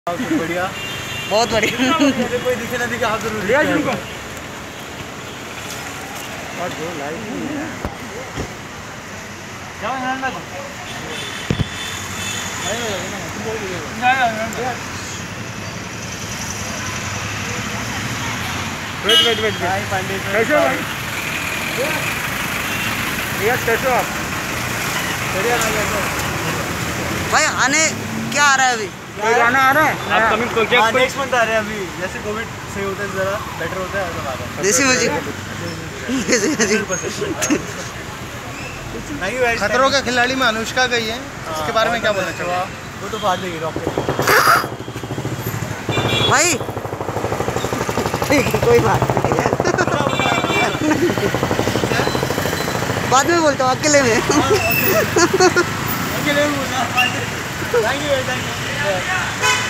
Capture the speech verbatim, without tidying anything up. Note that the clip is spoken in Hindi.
बढ़िया, बहुत बढ़िया। कोई दिखे ना दिखे आप जरूर वेट वेट वेट कैसे हो भाई? कैसे हो आप? भाई आने क्या आ रहा है अभी? कोई गाना आ रहा है? अपकमिंग प्रोजेक्ट नेक्स्ट मंथ आ रहे हैं अभी, जैसे कोविड सही होता है जरा बेटर होता है ऐसा आ रहा है। देसी म्यूजिक, देसी म्यूजिक। खतरों के खिलाड़ी में अनुष्का गई है, इसके बारे में क्या बोलना चाहिए? वो तो फाड़ देगी रॉकेट भाई ठीक है, कोई बात नहीं है। बाद में बोलता हूँ, अकेले में। अकेले में बोलना। Thank you thank you.